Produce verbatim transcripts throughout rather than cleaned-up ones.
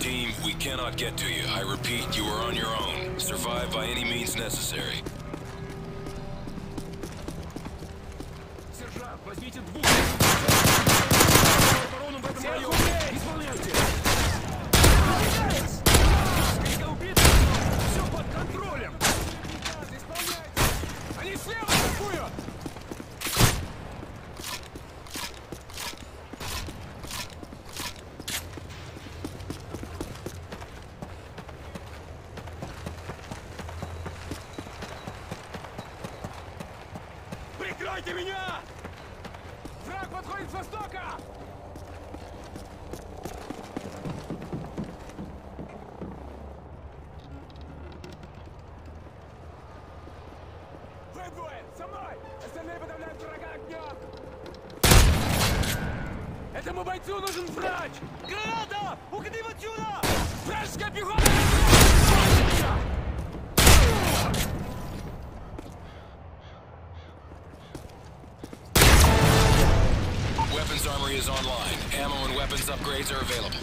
Team, we cannot get to you. I repeat, you are on your own. Survive by any means necessary. Сержант, возьмите двух. Оборону в этом районе. Исполняйте. Сколько убитых? Все под контролем. Исполняйте. Они слева атакуют. Прикройте меня! Враг подходит с востока! Вы двое! Со мной! Остальные подавляют врага огнем! Этому бойцу нужен врач! Граната! Уходим отсюда! Вражеская пехота! Weapons armory is online. Ammo and weapons upgrades are available.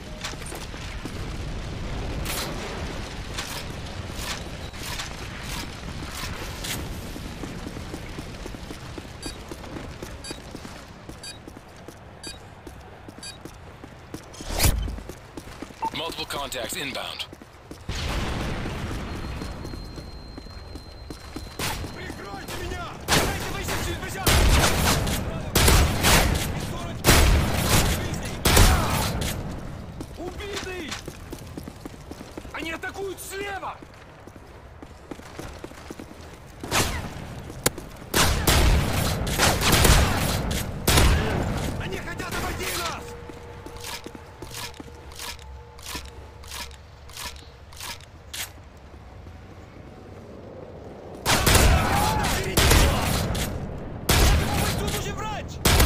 Multiple contacts inbound. Прикройте меня! Дайте высечь бежать! Убитый! Они атакуют слева! Они хотят обойти нас! Тут уже врач!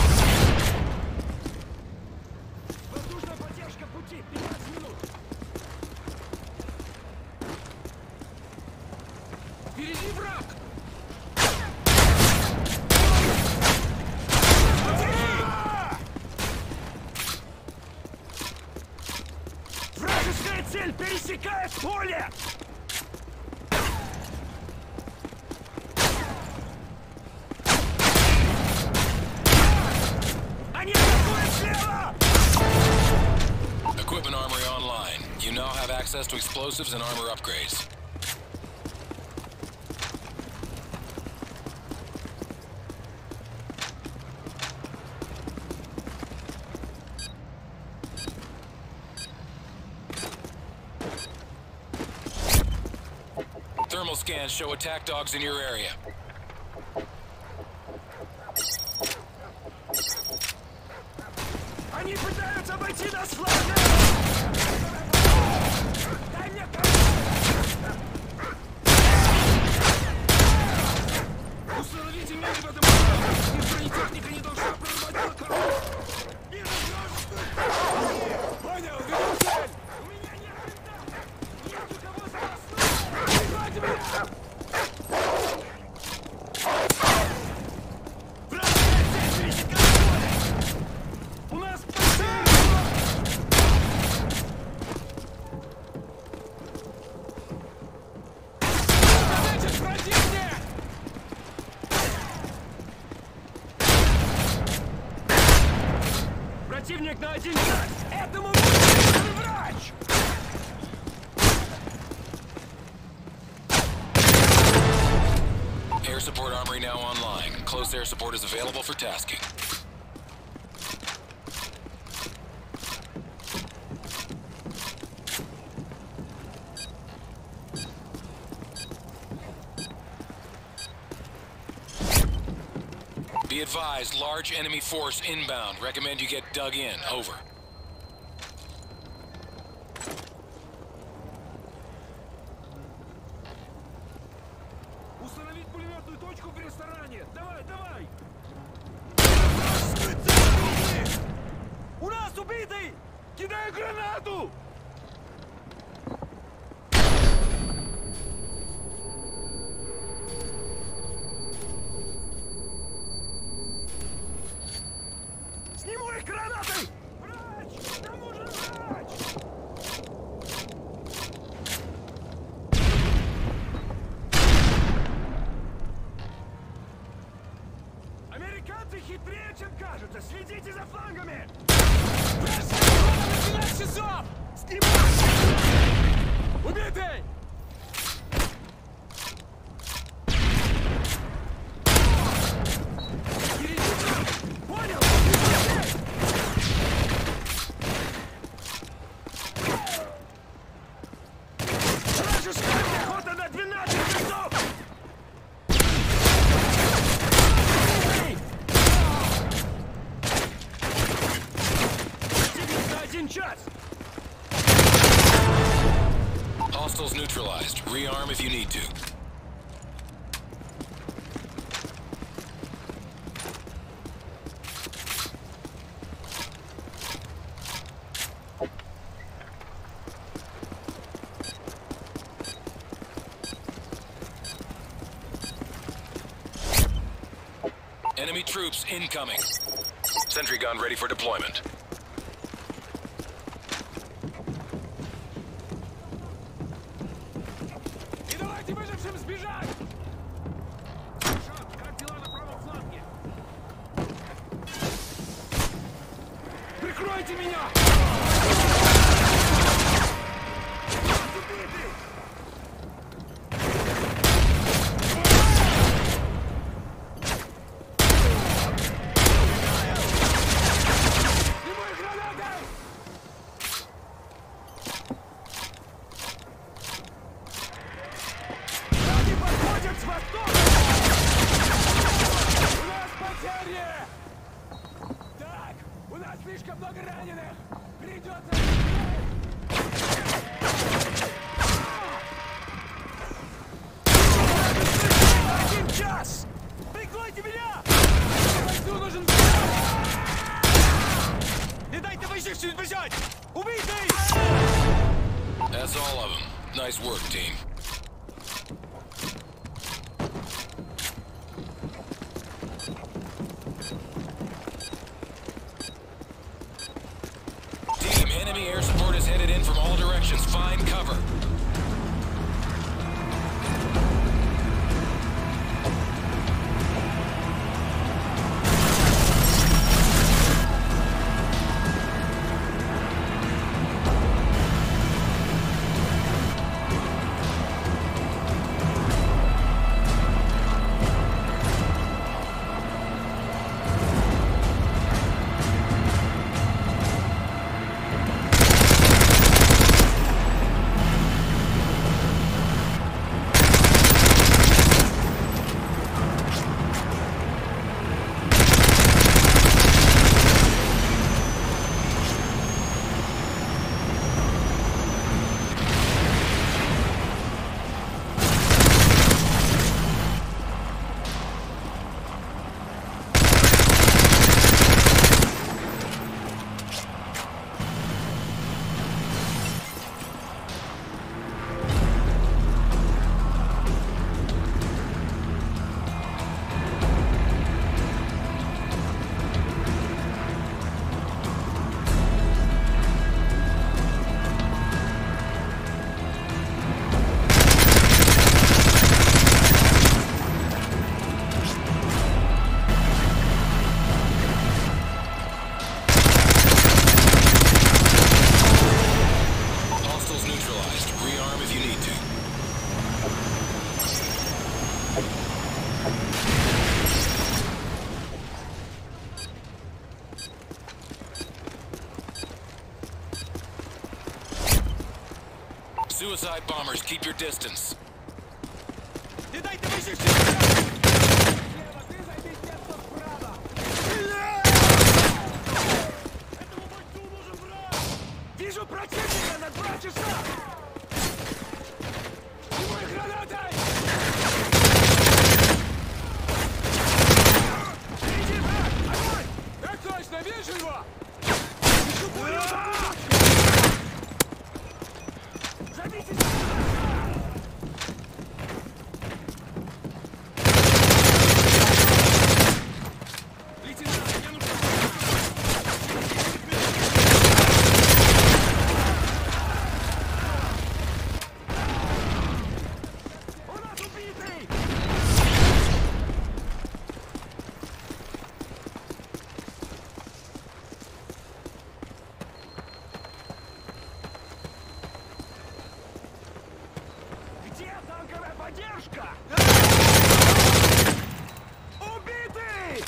Воздушная поддержка пути! пятнадцать минут! Впереди враг! Вражеская цель пересекает поле! Они атакуют слева! Equipment armory online. You now have access to explosives and armor upgrades. Thermal scans show attack dogs in your area. Они пытаются обойти нас с фланга! Дай мне установите мины в этом уровне! И бронетехника не должна прорвать блокаду! Понял, веду цель! У меня нет винта! Нет у кого запасного! Прикройте меня! Вражеская цель пересекает поле! У нас потеря! Задача противник! Противник на один шаг! Этому нужен врач! Air support armory now online. Close air support is available for tasking. Be advised, large enemy force inbound. Recommend you get dug in. Over. Установить пулеметную точку в ресторане! Давай, давай! У нас убитый! Кидаю гранату! Сниму их гранатой! Врач! Нам нужен врач! Сейчас! Hostiles neutralized. Rearm if you need to. Enemy troops incoming. Sentry gun ready for deployment. И давайте выжившим сбежать! Шаг, как дела на правом фланге? Прикройте меня! Убиты! Прямой гранатой! Они подходят с востока! У нас потери! Так, у нас слишком много раненых! Придется... Один час! Прикройте меня! Бойцу нужен... Не дайте выжившим сбежать! Убитый! That's all of them. Nice work, team. Team, enemy air support is headed in from all directions. Find cover. Hostiles neutralized. Rearm if you need to. Suicide bombers, keep your distance. Не дайте выжившим сбежать! Слева, ты займи место справа! Этому бойцу нужен враг! Вижу противника на два часа! Прямой гранатой! Иди, враг! Огонь! Так точно, вижу его! Вижу пулю! Забейте сюда! Лейтенант, мне нужно... У нас убитый! Где танковая поддержка? Убитый!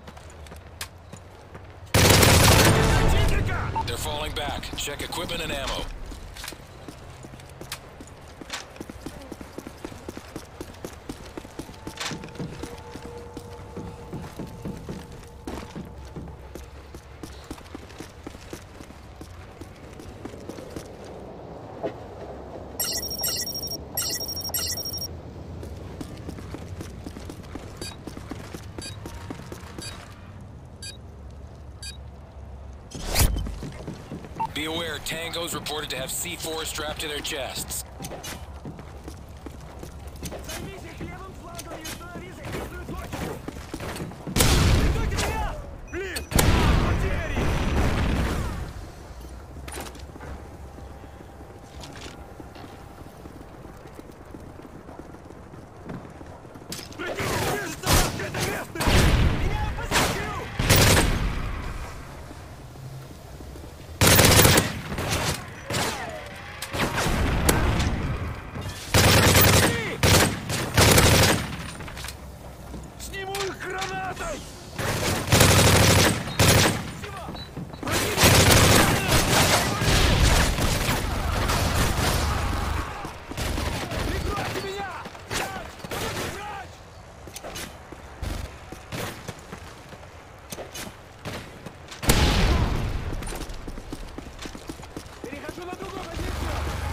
Противника! They're falling back. Check equipment and ammo. Be aware, tangos reported to have C four strapped to their chests. Займись их левым флангом и установи защитную точку. Прикройте меня! Блин! Потери! Движется в открытое место! Меняю позицию! Сниму их гранатой! Прикройте меня! Врач! Перехожу на другую позицию!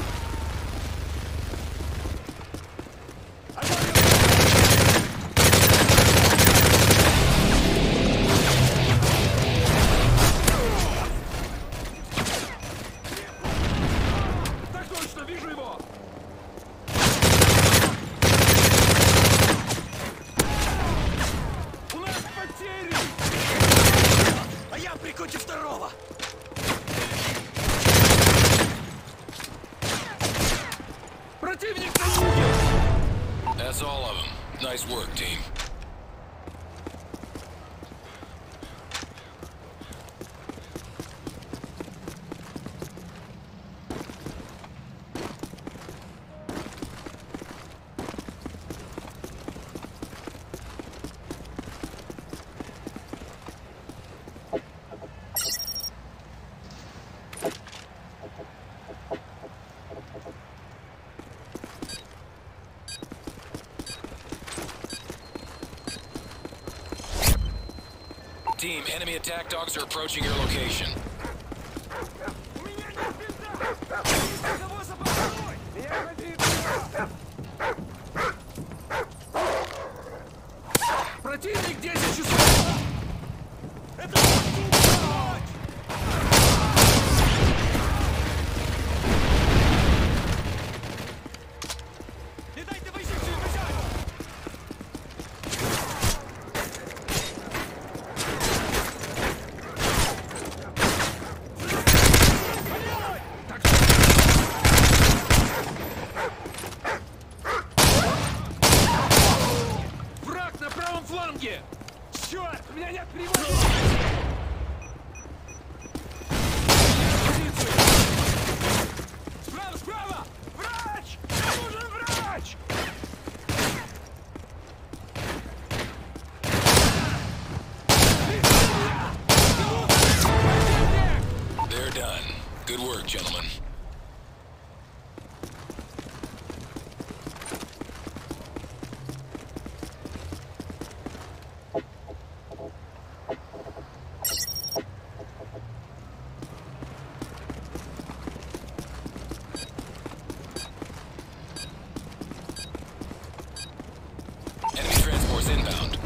Так точно, вижу его! У нас потери! А я прикончу второго! Противник на юге! That's all of them. Nice work, team. Team, enemy attack dogs are approaching your location. У меня нет бинта! Никого за бортом! Я побегу! Противник десять часов! Это ночь! Не дайте позицию, хозяин! Враг на правом фланге! Черт, у меня нет прямой! Позицию! Справа, справа! Врач! Мне нужен врач! They're done. Good work, gentlemen. Enemy transports inbound.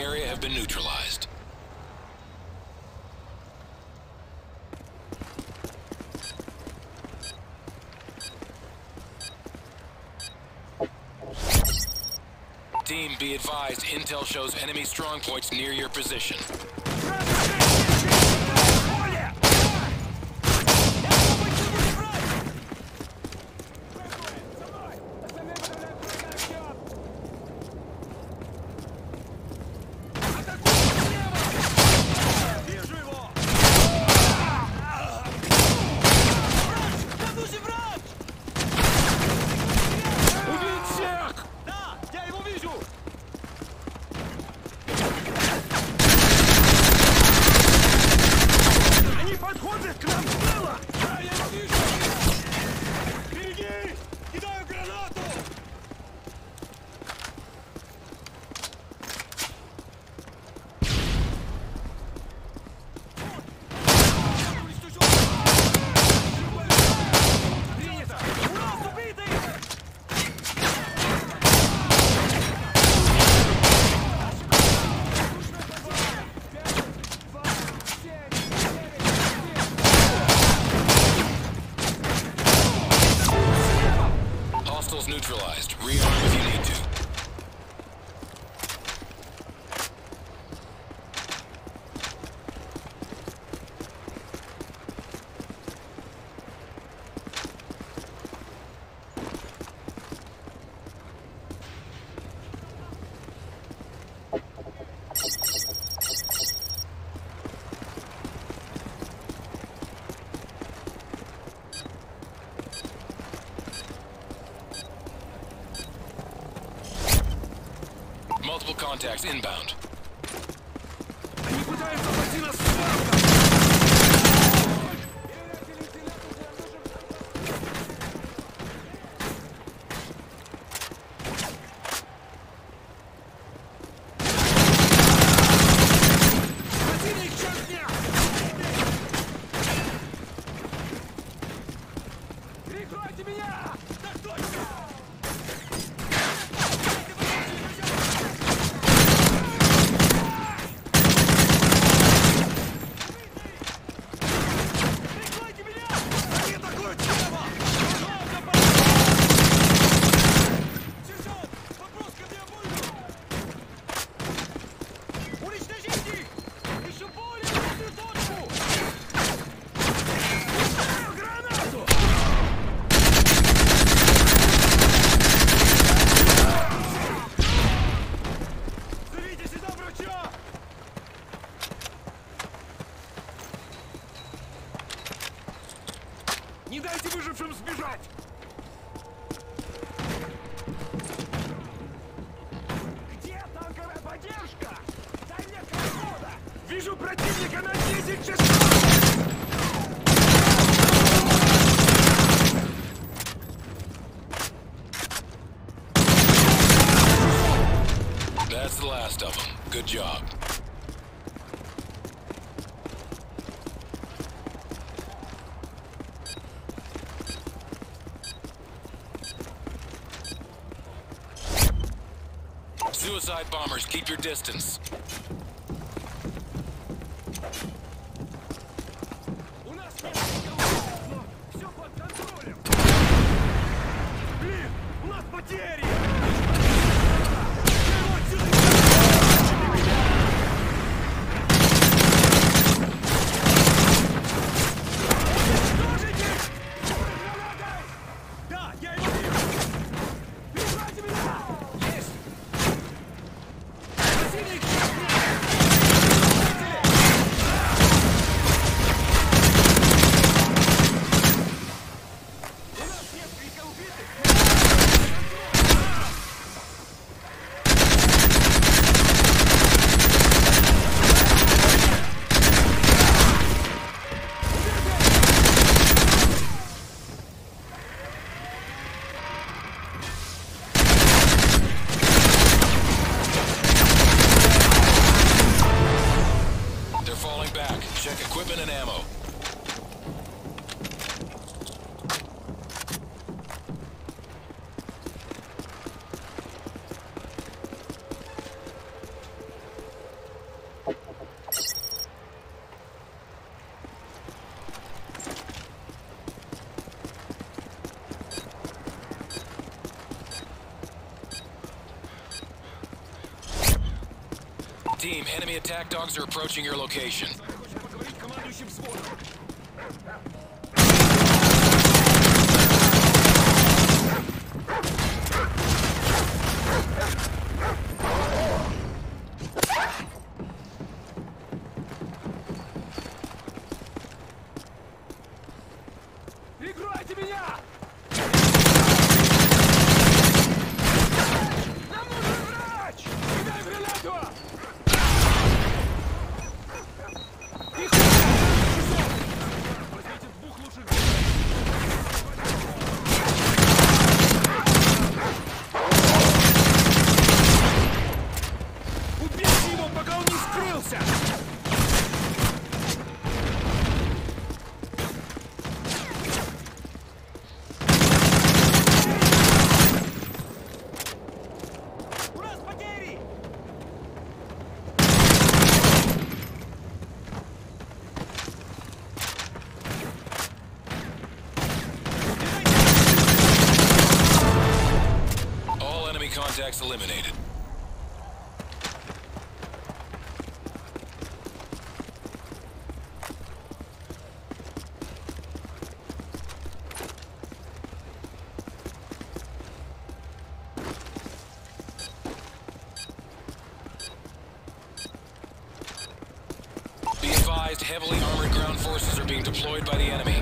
area have been neutralized. Team, be advised, intel shows enemy strongpoints near your position. Neutralized. Rearm if you need to. Multiple contacts inbound. Они пытаются обойти нас с фланга! Противник час дня! Прикройте меня! Так точно! Не дайте выжившим сбежать! Где танковая поддержка? Дай мне координаты! Вижу противника на десять часов! That's the last of them. Good job. Suicide bombers, keep your distance. У нас нет никого, но все под контролем. Блин, у нас потери! Да, я его вижу! Прикройте меня! Есть! Противник! У нас несколько убитых! team, enemy attack dogs are approaching your location. Хочет поговорить с командующим взводом. Прикройте меня! Нам нужен врач! Кидай гранату! Тихо! Возьмите двух лучших. Убейте его, пока он не скрылся! У нас потери! All enemy contacts eliminated. Be advised, heavily armored ground forces are being deployed by the enemy.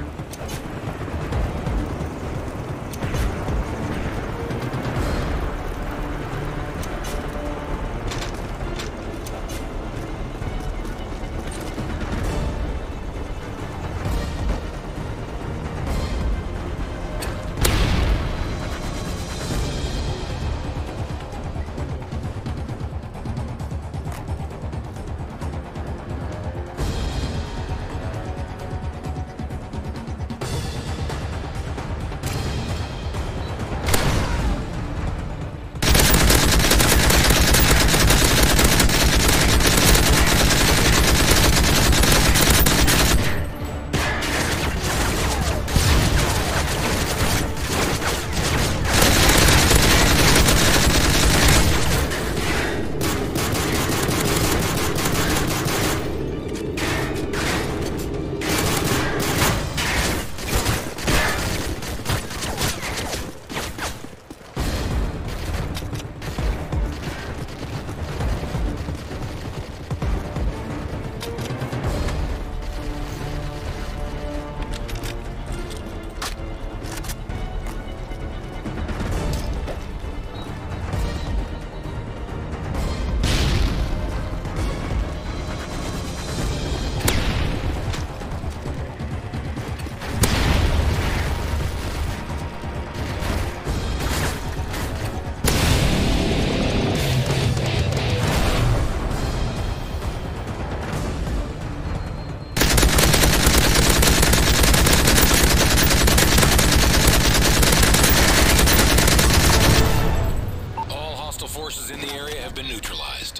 All hostile forces in the area have been neutralized.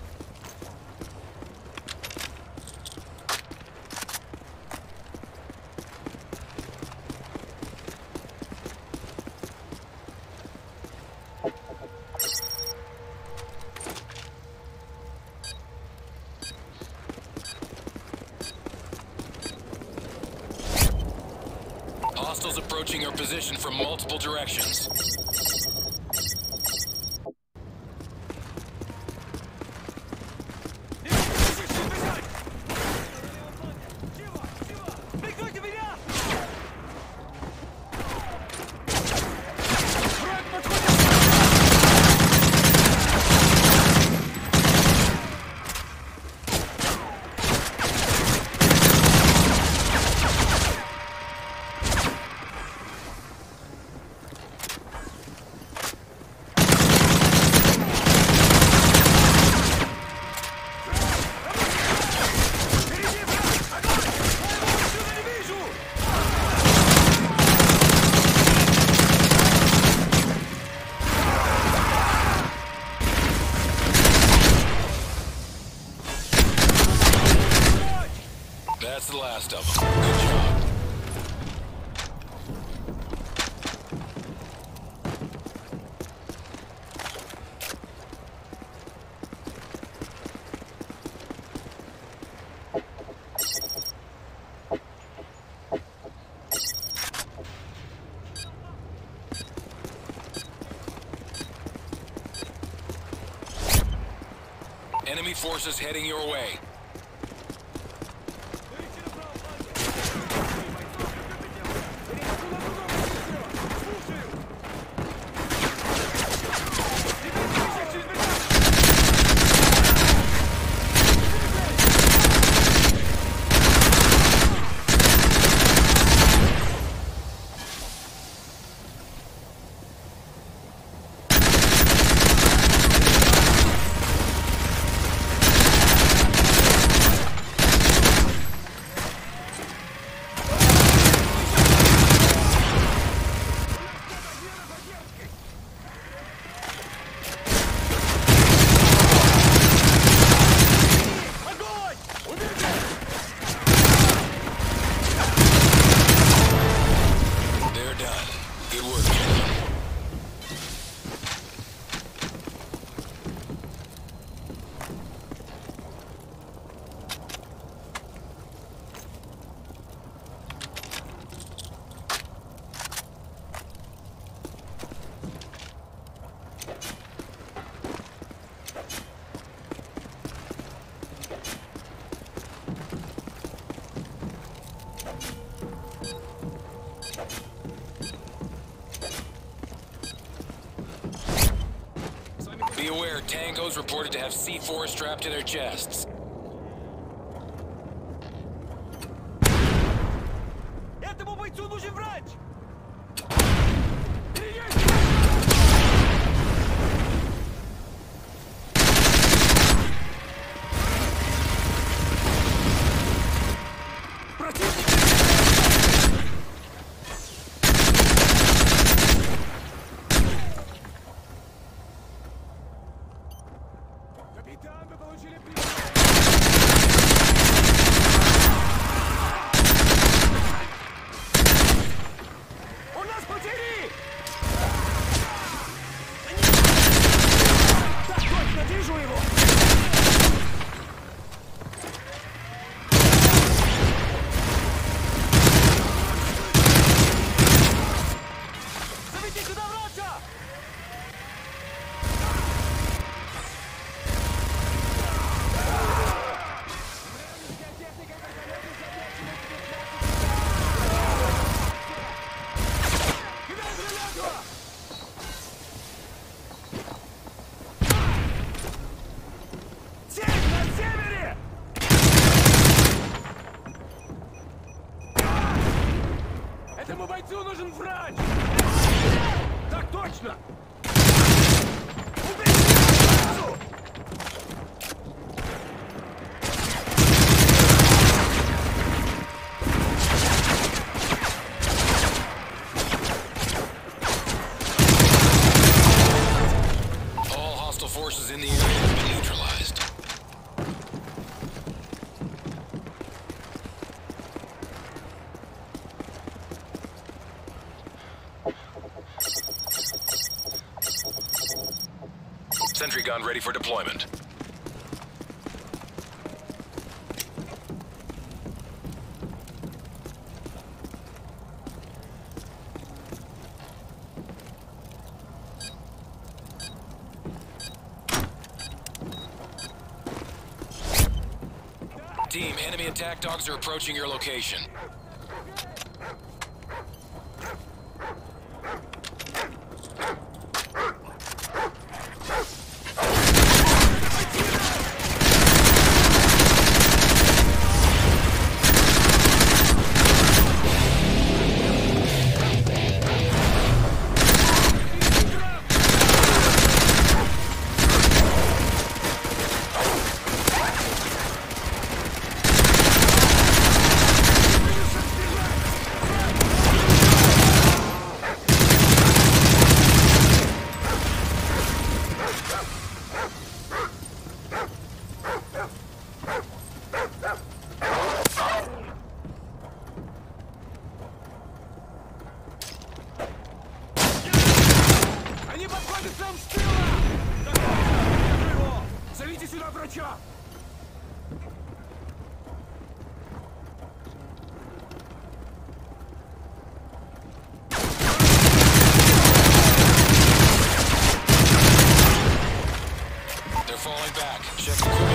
Hostiles approaching our position from multiple directions. Прикройте меня! Enemy forces heading your way. Be aware, tangos reported to have C four strapped to their chests. Этому бойцу нужен врач! Капитан, вы получили приказ! У нас потери! Так точно, вижу его! Зовите сюда врача! Этому бойцу нужен врач! Так точно! Убейте сразу! All hostile forces in the area have been neutralized. Sentry gun ready for deployment. Team, enemy attack dogs are approaching your location. Они подходят нам с тыла! Так, я вижу его! Зовите сюда врача! They're falling back. Check the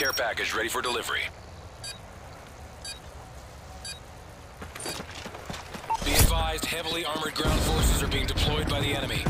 Care package ready for delivery. Be advised, heavily armored ground forces are being deployed by the enemy.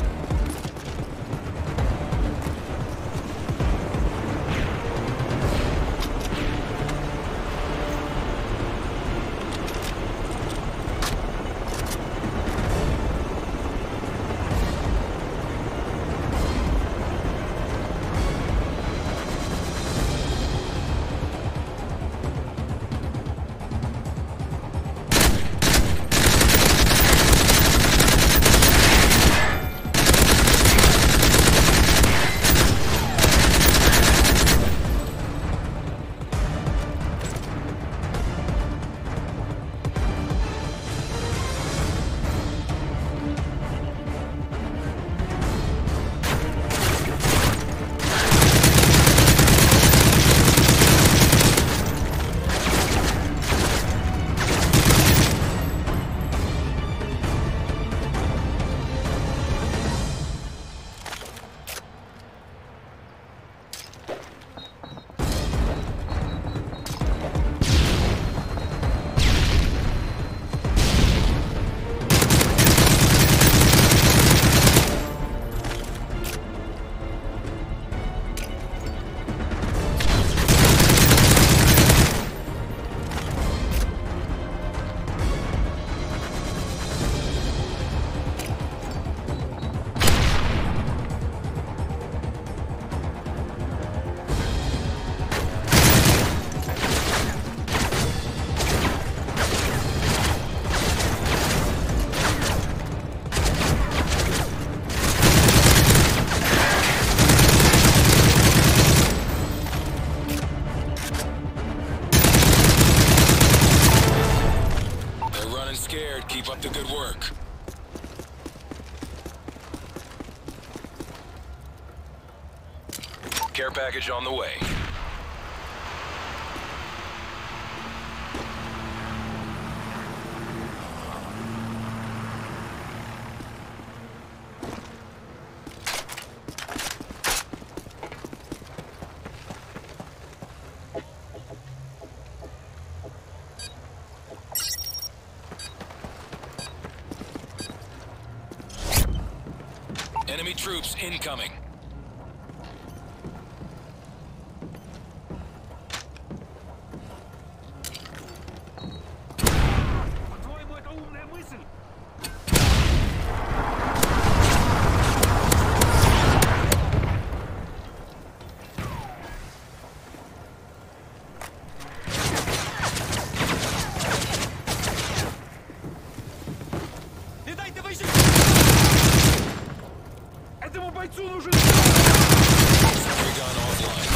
Keep up the good work. Care package on the way. Enemy troops incoming. По-твоему, это умная мысль? Видать, давай же! Этому бойцу нужен... Sentry gun offline.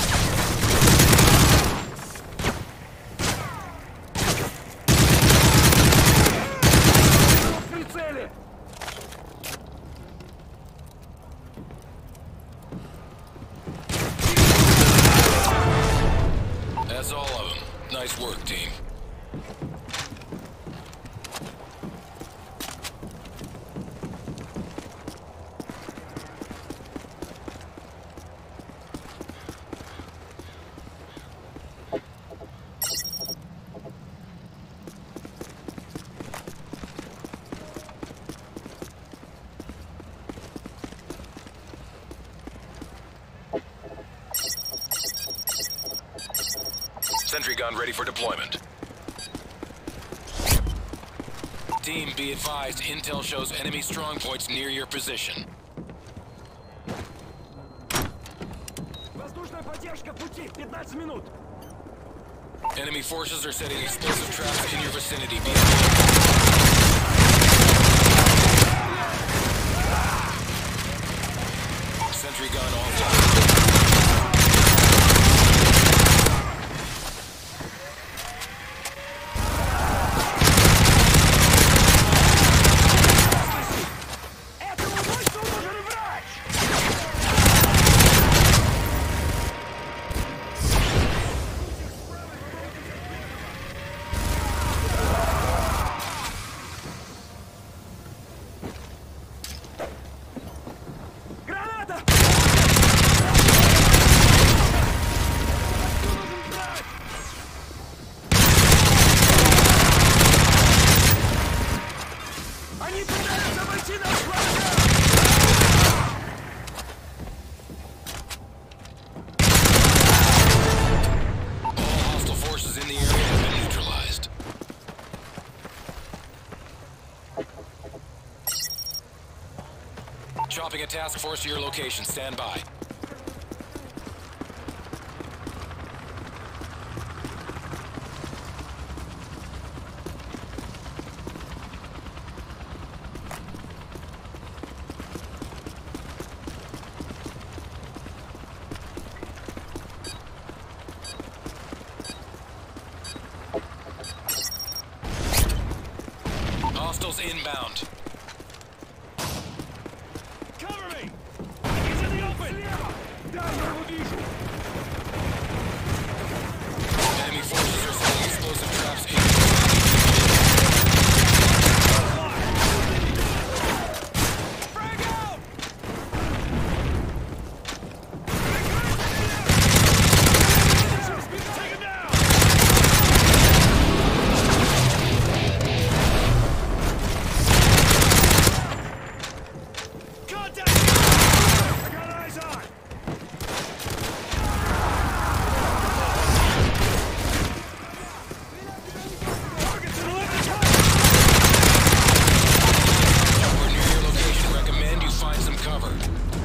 В прицеле! That's all of them. Nice work, team. Sentry gun ready for deployment. Team, be advised, intel shows enemy strong points near your position. Воздушная поддержка в пути. пятнадцать минут. Enemy forces are setting explosive traps in your vicinity. Be advised. Sentry gun offline. Dropping a task force to your location. Stand by. Hostiles inbound. Cover me! He's in the open! Down here with you! Enemy forces are setting explosive traps in. Frag out! Take him down! Contact! I got eyes on! Targets in eleven times! We're near your location. Recommend you find some cover.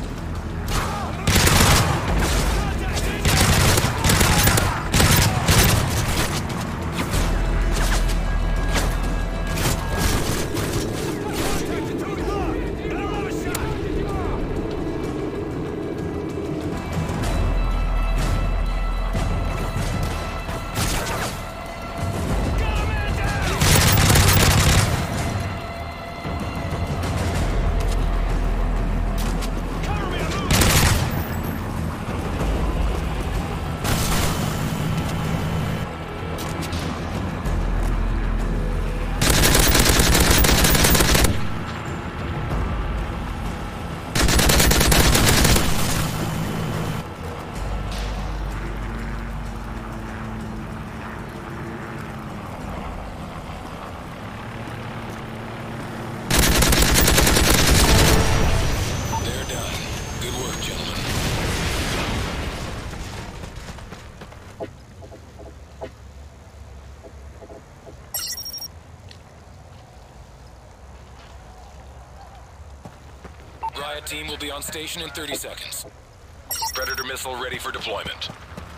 Riot team will be on station in thirty seconds. Predator missile ready for deployment.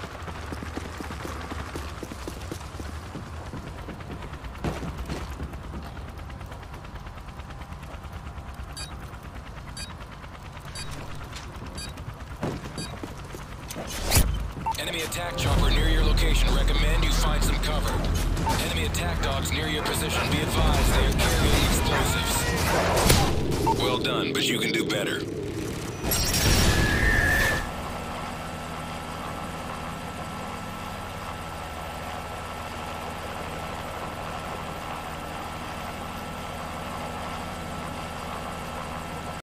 Enemy attack chopper near your location. Recommend you find some cover. Enemy attack dogs near your position. Be advised they are carrying explosives. Well done, but you can do better.